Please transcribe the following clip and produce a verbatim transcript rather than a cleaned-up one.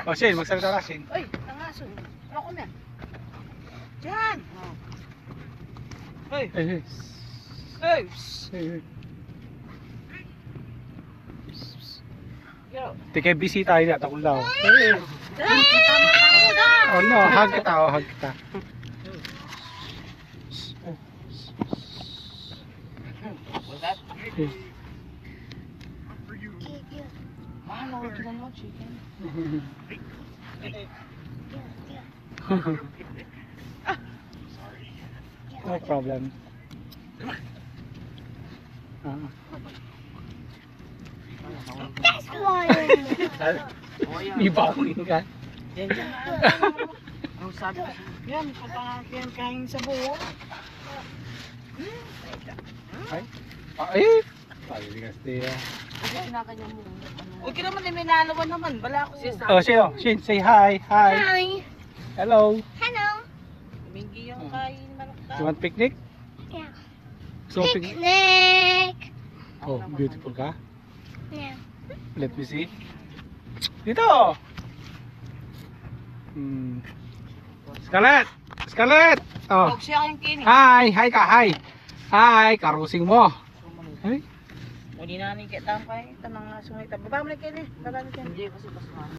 O, Shane, magsalita ka, Shane. Uy, ang aso. Ano ko yan? Diyan. Hey. Hey, hey. Hey. Hey, hey. Yo. Tika, busy tayo na. Takong daw. Hey. Oh no, hug kita, oh, hug kita. What's that? Hey. Mahal ako ito mo, chicken. No problem. Ah. That's one. May bawin ka. Yan, yan. Ang sabi ko, yan, pagkakakiyan kain sa buo. Ay. Ay. Ay, kasi. Kasi kinakanya mo. Huwag ka naman, may nalawan naman. Bala ako. Oh, Shane, oh, Shane, say hi. Hi. Hi. Hello. Hello. Mingi yung kain, manok You want picnic? Yeah. So picnic. Picnic. Oh, beautiful ka. Yeah. Let me see. Dito. Hmm. Scarlett. Scarlett. Oh. Huwag siya kayong kini. Hi, hi ka, hi. Hi, karusing mo. Ay. Muli na ni kita pa eh. Tanang sungay ta. Baba mo na kini. Baba mo kini. Hindi kasi pas